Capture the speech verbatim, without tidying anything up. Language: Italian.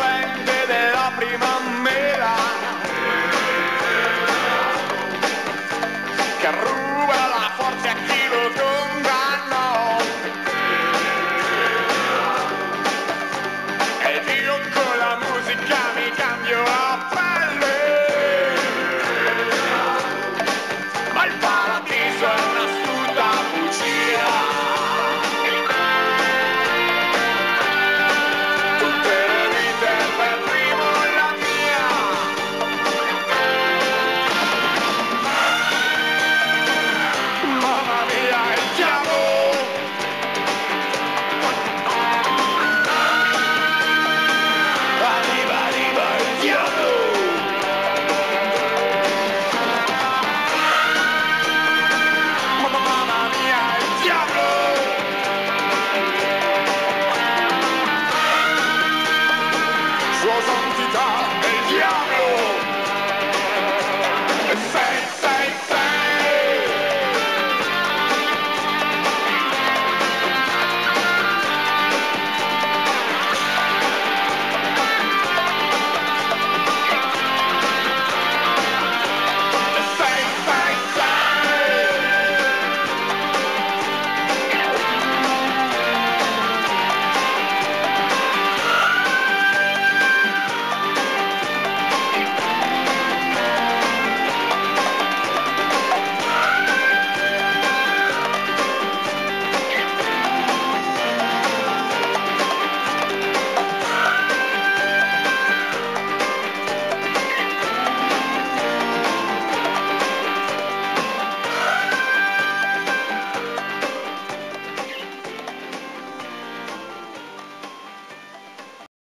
potente della prima mela, che ruba la forza a chi lo condannò. Ed io con la musica mi cambio la pelle, ma il paradiso è un'astuta bugia. Tutte le vite per primo la mia. Mamma mia, il diavolo. Arriva, arriva il diavolo. Mamma mia, il diavolo. Sua santità è il diavolo.